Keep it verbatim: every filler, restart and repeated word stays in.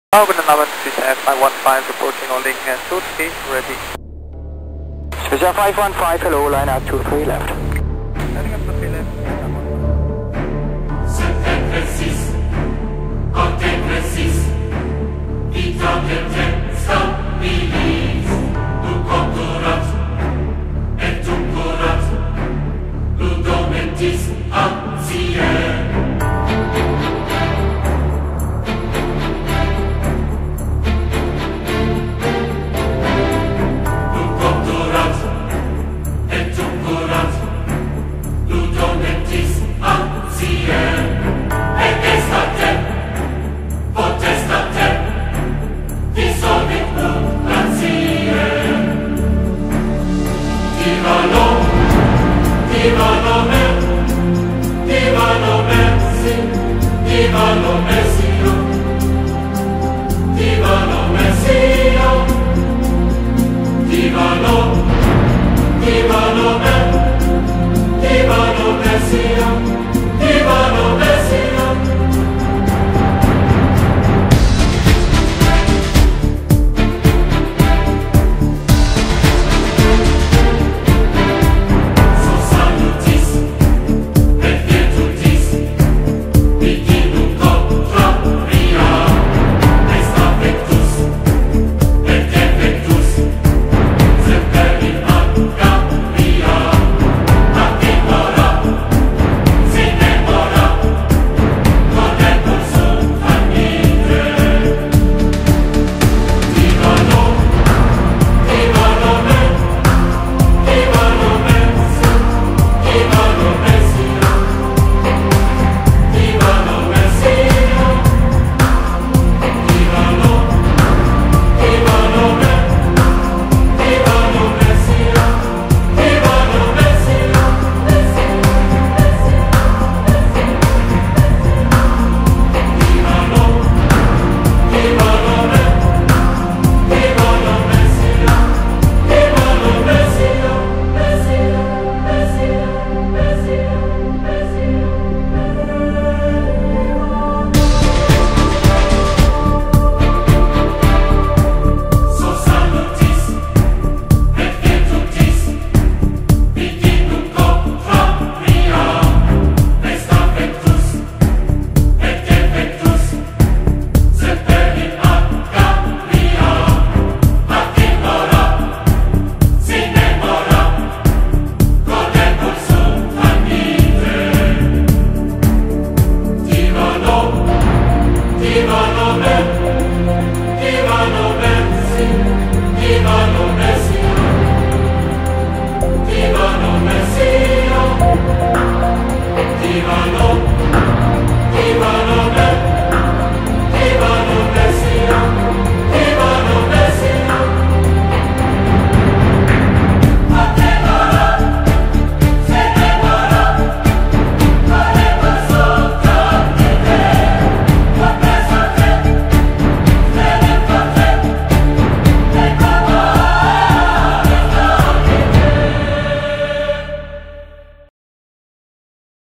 Oh, guten Abend, Swissair five one five reporting holding uh, two three, ready. Swissair five one five, hello, line up two three left. Setting up the three left. C'était précis, côté précis, vita che stabilis, tu conturat, et tu curat, ludomentis antier. Viva